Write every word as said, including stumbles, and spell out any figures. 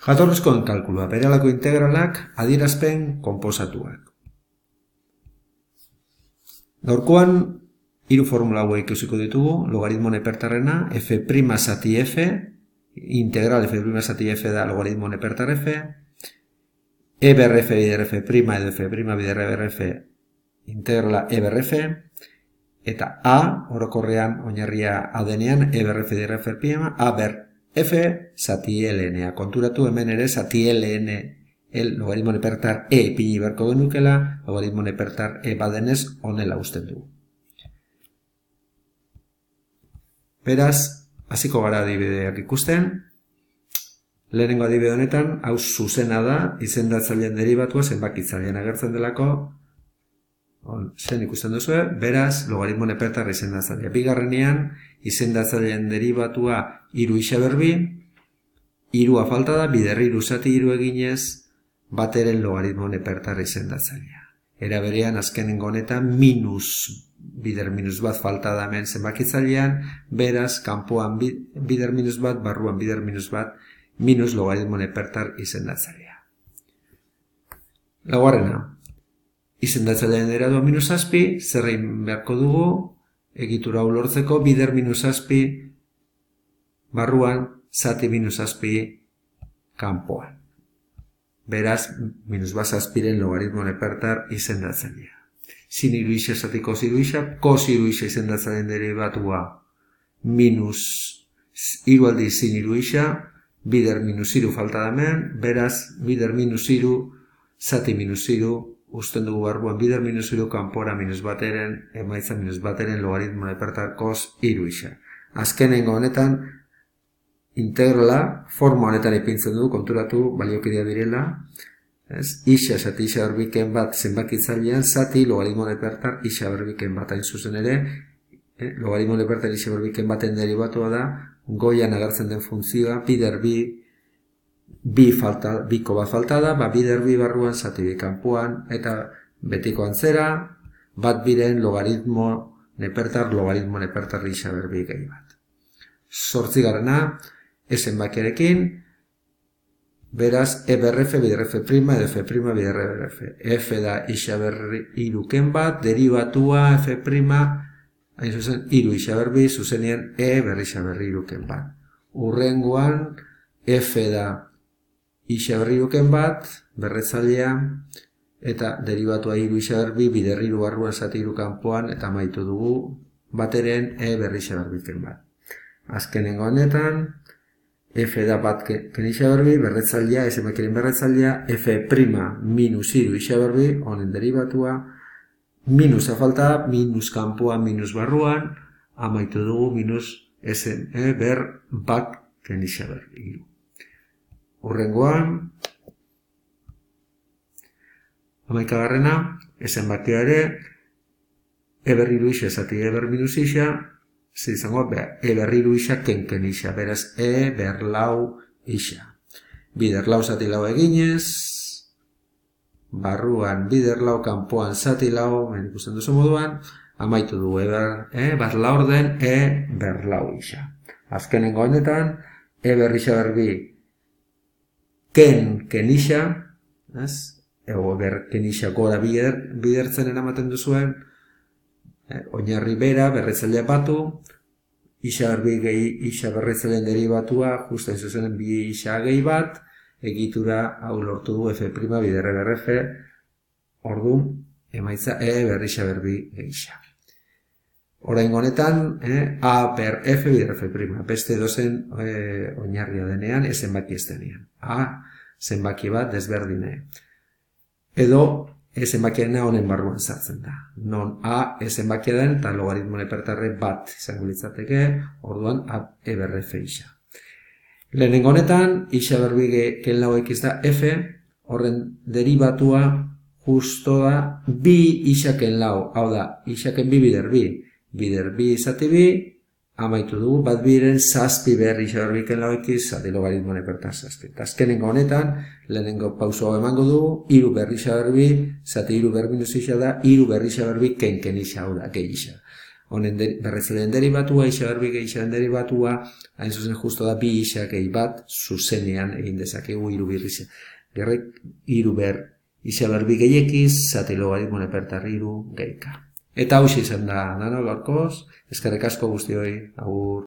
Jatorrizkoen kalkulua, berehalako integralak adierazpen konposatuak. Gaurkoan, hiru formula hauek ikusiko ditugu, logaritmo nepertarrena, f' zati f, integral f' zati f da logaritmo nepertar f, e ber f bider f' edo f' bider ber f integrala e ber f, eta a, orokorrean oinarria a denean, e ber f bider f prima, a ber f zati ln, konturatu hemen ere zati ln el logaritmo nepertar e ipini berko genukela, logaritmo nepertar e badenez honela usten du. Beraz, hasiko gara adibideak ikusten. Lehenengo adibide honetan, hau zuzena da, izendatzaileen deribatua zenbakitzailean agertzen delako, zen ikusten duzue, beraz, logaritmo nepertar izendatzailea. Bigarrenean, izendatzaileen deribatua hiru isa berbi, hirua falta da, bider hiru zati hiru eginez, bateren logaritmo nepertar izendatzailea. Era berean, azkenengo honetan, minus, bider minus bat falta da hemen zenbakitzailean, beraz, kanpoan bider minus bat, barruan bider minus bat, minus logaritmo nepertar izendatzailea. Laugarrena, izendatzailean deribatua minus zazpi, zerrein beharko dugu, egitura hau lortzeko, bider minus zazpi, barruan, zati minus zazpi, kanpoan. Beraz, minus bat zazpiren logaritmo nepertar izendatzailea. Sin hiru isa zati kos hiru isa, kos hiru isa izendatzaileen deribatua minus hiru aldiz sin hiru isa, bider minus hiru falta da hemen, beraz, bider minus hiru, zati minus hiru, usten dugu barruan bider minus hiru kanpora minus bateren, emaitza minus bateren logaritmo nepertar kos hiru isa. Azkenengo honetan, integrala forma honetan ipintzen dugu, konturatu baliokideak direla, isa zati isa berbiken bat zenbakitzailean, zati logaritmo nepertar isa berbiken bat hain zuzen ere, logaritmo nepertar isa berbiken baten deribatua da, goian agertzen den funtzioa, bider bi, bi falta, biko bat falta da, ba, bider bi barruan, zati bi kanpoan, eta betiko antzera, bat biren logaritmo nepertar, logaritmo nepertar isa berbi gehi bat. Zortzigarrena, esenbakiarekin, beraz, e ber f bider f prima edo f prima bider ber f. F da isa berri hiruken bat, deribatua f prima, hain zuzen, hiru isa berbi, zuzenien e berri isa berri hiruken bat. Urrengoan, f da isa berri hiruken bat, berretzailea, eta deribatua hiru isa berbi, bider hiru barruan zati hiru kanpoan, eta amaitu dugu bateren e berri isa berbiken bat. Azkenengo honetan, f da bat ken isa berbi, berretzailea, esenbakiaren berretzailea, f prima minus hiru isa berbi, honen deribatua, minusa falta, minus kanpoan, minus barruan, amaitu dugu minus esen e ber bat ken isa berbi. Urrengoan, amaikagarrena, esenbakia ere, e ber hiru isa zati e ber minus isa, zizango, e ber hiru isa kenken isa, beraz, e ber lau isa. Bider lau zati lau eginez, barruan bider lau kanpoan zati lau, men ikusten duzu moduan, amaitu du, e ber, e bat laurden, e ber lau isa. Azkenengo honetan, e ber isa berbi, ken ken isa, ego ber ken isa gora bider, bidertzen eramaten duzuen, oinarri bera, berretzailea batu, isa berbi gehi, isa berretzaileen deribatua, justa izuzenen bi isa gehi bat, egitura hau lortu du f' bider ber f, orduan, emaitza e berri isa berbi gehi isa. Orain honetan, eh, a per f bider f', beste dozen eh, oinarria denean, ez zenbaki ez denean. A, zenbaki bat desberdine. Edo, ez zenbakiena honen barruan sartzen da. Non a ez zenbakia den eta logaritmo nepertarre bat izango litzateke, orduan a e ber f isa. Lehenengo honetan, isa berbi ken lau x da f, horren deribatua justo da bi isa ken lau, hau da, isa ken bi bider bi, bider bi zati bi, amaitu dugu, bat biren zazpi ber isa berbi ken lau x, zati logaritmo nepertar zazpi. Azkenengo honetan, lehenengo pauso emango dugu, hiru berri isa berbi, zati hiru ber minus isa da, hiru berri isa berbi ken ken isa, hau da, gehi isa. honen berretzelen derivatua, isa berbi gehi isaren derivatua, hain zuzen justo da bi isa gehi bat, zuzenean egin dezakegu iru bir isa. Gerrek iru ber isa berbi gehi ekiz, zati logaritmo nepertar iru gehi ka. Eta hau izan da, nano, gaurkoz, eskerrik asko guztioi, agur.